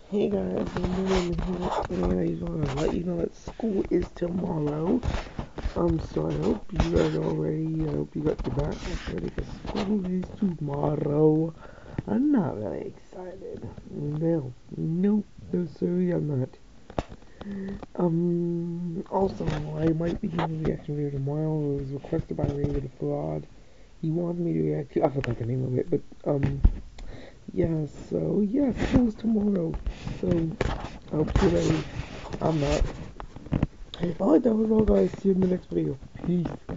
Hey guys, I'm doing here, and I just want to let you know that school is tomorrow. So I hope you guys are all ready. I hope you got your backpacks ready because school is tomorrow. I'm not really excited. No, sorry, I'm not. Also, I might be doing a reaction video tomorrow. It was requested by Raven Fraud. He wanted me to react to, I forgot the name of it, but, yeah, school's tomorrow. So, I hope you're ready. I'm not. Alright, that was all guys. See you in the next video. Peace.